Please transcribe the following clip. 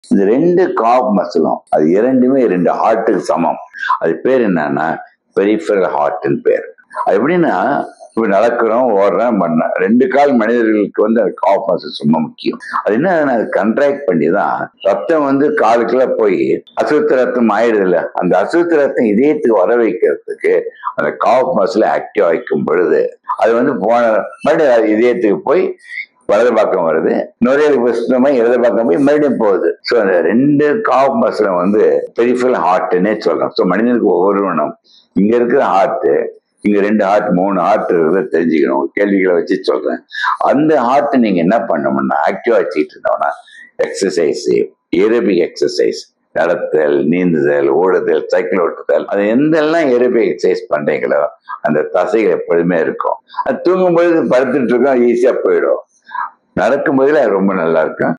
இந்த 2 காப் மசிலும் அது இரண்டுமே 2 ஹார்ட்டுக்கு சமம். அது பேர் என்னன்னா பெரிஃபரல் ஹார்ட்னு பேர். அது எப்படின்னா இப்ப நடக்கிறோம், ஓடுறோம், பண்ண 2 கால் மனிதர்களுக்கு அது காப் மசில்ஸ் ரொம்ப முக்கியம். அது என்ன கண்ட்ராக்ட் பண்ணி தான் ரத்தம் காலுக்குள்ள போய் அசுத்த ரத்தம் ஆயிடுது இல்ல, அந்த அசுத்த ரத்தம் இதயத்துக்கு வர வைக்கிறதுக்கு அந்த காப் மசில் ஆக்டிவ் ஆகிக்கும் பொழுது அது போன மறுபடியும் இதயத்துக்கு போய் வலது பக்கம் வருது, நுரையீரலுக்கு சுத்தமா இடது பக்கம் போய் மறுபடியும் போகுது. ஸோ அந்த 2 காப் மசிலும் பெரிஃபரல் ஹார்ட்னே சொல்லலாம். ஸோ மனிதனுக்கு ஒவ்வொருவனும் இங்க இருக்கிற ஹார்ட், இங்க 2 ஹார்ட் 3 ஹார்ட் இருக்கிறத தெரிஞ்சுக்கணும். கேள்விகளை வச்சு சொல்றேன். அந்த ஹார்ட் நீங்க என்ன பண்ணணும்னா ஆக்டிவா வச்சுக்கிட்டு இருந்தோம்னா எக்ஸசைஸ், ஏரோபிக் எக்ஸசைஸ், நடத்தல், நீந்துதல், ஓடுதல், சைக்கிள் ஓட்டுதல், அது எந்தெல்லாம் ஏரோபிக் எக்ஸசைஸ் பண்றீங்களோ அந்த தசைகள் எப்பொழுதுமே இருக்கும். அது தூங்கும்போது படுத்துட்டு இருக்கோம், ஈஸியா போயிடும். நடக்கும்போதுல ரொம்ப நல்லா இருக்கும்.